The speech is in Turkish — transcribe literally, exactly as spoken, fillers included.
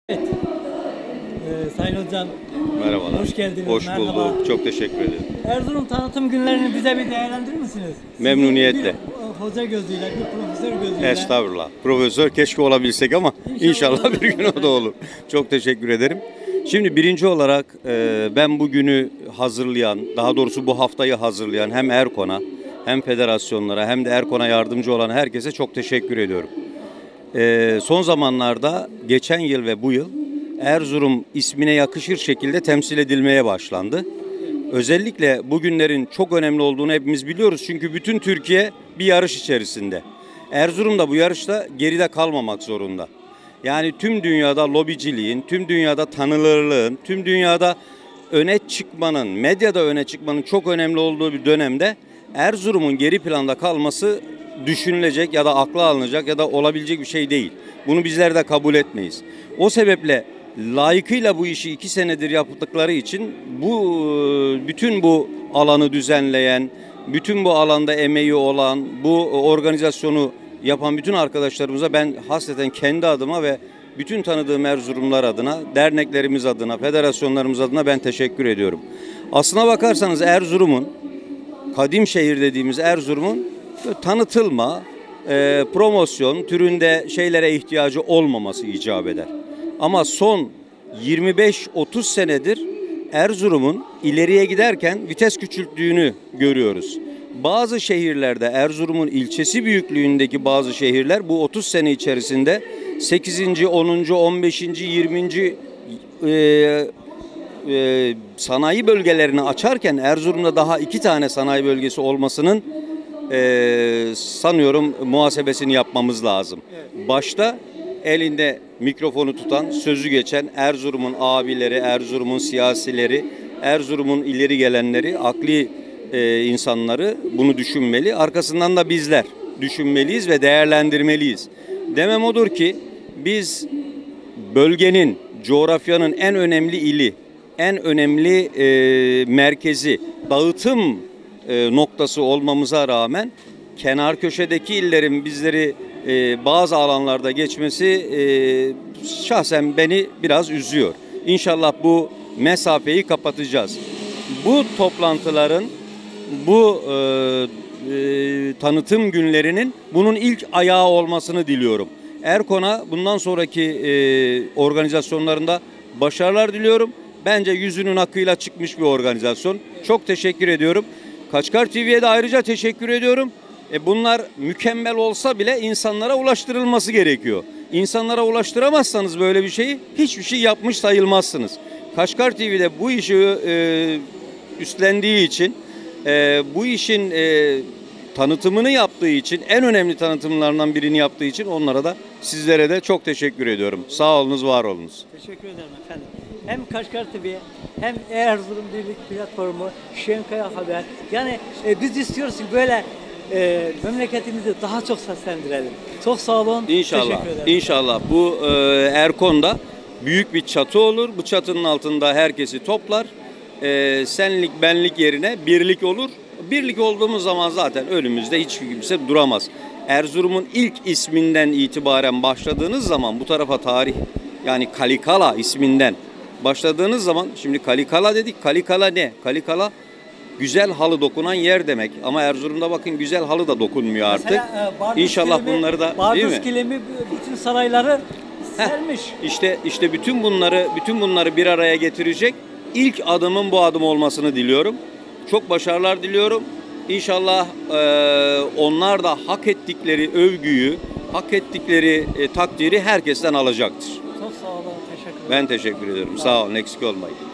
Evet. Ee, Sayın Hocam, merhabalar. hoş geldiniz. Hoş Merhaba. bulduk. Çok teşekkür ederim. Erzurum tanıtım günlerini bize bir değerlendirir misiniz? Memnuniyetle. Bir hoca gözüyle, bir profesör gözüyle. Estağfurullah. Profesör keşke olabilsek ama İnşallah, inşallah bir gün o da olur. Çok teşekkür ederim. Şimdi birinci olarak e, ben bugünü hazırlayan, daha doğrusu bu haftayı hazırlayan hem Erkon'a hem federasyonlara hem de Erkon'a yardımcı olan herkese çok teşekkür ediyorum. E, son zamanlarda geçen yıl ve bu yıl Erzurum ismine yakışır şekilde temsil edilmeye başlandı. Özellikle bugünlerin çok önemli olduğunu hepimiz biliyoruz. Çünkü bütün Türkiye bir yarış içerisinde. Erzurum da bu yarışta geride kalmamak zorunda. Yani tüm dünyada lobiciliğin, tüm dünyada tanınırlığın, tüm dünyada öne çıkmanın, medyada öne çıkmanın çok önemli olduğu bir dönemde Erzurum'un geri planda kalması düşünülecek ya da akla alınacak ya da olabilecek bir şey değil. Bunu bizler de kabul etmeyiz. O sebeple layıkıyla bu işi iki senedir yaptıkları için bu bütün bu alanı düzenleyen, bütün bu alanda emeği olan, bu organizasyonu yapan bütün arkadaşlarımıza ben hasreten kendi adıma ve bütün tanıdığım Erzurumlar adına, derneklerimiz adına, federasyonlarımız adına ben teşekkür ediyorum. Aslına bakarsanız Erzurum'un, kadim şehir dediğimiz Erzurum'un tanıtılma, e, promosyon türünde şeylere ihtiyacı olmaması icap eder. Ama son yirmi beş otuz senedir Erzurum'un ileriye giderken vites küçülttüğünü görüyoruz. Bazı şehirlerde Erzurum'un ilçesi büyüklüğündeki bazı şehirler bu otuz sene içerisinde sekizinci, onuncu, on beşinci, yirminci E, e, sanayi bölgelerini açarken Erzurum'da daha iki tane sanayi bölgesi olmasının e, sanıyorum muhasebesini yapmamız lazım. Başta elinde mikrofonu tutan, sözü geçen Erzurum'un abileri, Erzurum'un siyasileri, Erzurum'un ileri gelenleri, akli e, insanları bunu düşünmeli. Arkasından da bizler düşünmeliyiz ve değerlendirmeliyiz. Demem odur ki biz bölgenin, coğrafyanın en önemli ili, en önemli e, merkezi, dağıtım e, noktası olmamıza rağmen kenar köşedeki illerin bizleri e, bazı alanlarda geçmesi e, şahsen beni biraz üzüyor. İnşallah bu mesafeyi kapatacağız. Bu toplantıların, bu e, e, tanıtım günlerinin bunun ilk ayağı olmasını diliyorum. Erkon'a bundan sonraki e, organizasyonlarında başarılar diliyorum. Bence yüzünün hakkıyla çıkmış bir organizasyon. Çok teşekkür ediyorum. Kaçkar T V'ye de ayrıca teşekkür ediyorum. E bunlar mükemmel olsa bile insanlara ulaştırılması gerekiyor. İnsanlara ulaştıramazsanız böyle bir şeyi hiçbir şey yapmış sayılmazsınız. Kaçkar T V'de bu işi e, üstlendiği için, e, bu işin e, tanıtımını yaptığı için, en önemli tanıtımlarından birini yaptığı için onlara da, sizlere de çok teşekkür ediyorum. Sağ olunuz, var olunuz. Teşekkür ederim efendim. Hem Kaçkar T V hem Erzurum Birlik Platformu, Şenkaya Haber. Yani e, biz istiyoruz ki böyle e, memleketimizi daha çok seslendirelim. Çok sağ olun. İnşallah. Teşekkür ederim. İnşallah bu e, Erkon'da büyük bir çatı olur. Bu çatının altında herkesi toplar. E, senlik benlik yerine birlik olur. Birlik olduğumuz zaman zaten önümüzde hiç kimse duramaz. Erzurum'un ilk isminden itibaren başladığınız zaman bu tarafa tarih, yani Kalikala isminden başladığınız zaman, şimdi Kalikala dedik. Kalikala ne? Kalikala güzel halı dokunan yer demek. Ama Erzurum'da bakın güzel halı da dokunmuyor artık. Mesela, e, Bardız İnşallah kilimi, bunları da, Bardız değil mi? kilimi bütün sarayları sermiş. İşte işte bütün bunları bütün bunları bir araya getirecek ilk adımın bu adım olmasını diliyorum. Çok başarılar diliyorum. İnşallah e, onlar da hak ettikleri övgüyü, hak ettikleri e, takdiri herkesten alacaktır. Çok sağ olun. Teşekkür ederim. Ben teşekkür ederim. Sağ olun, eksik olmayın.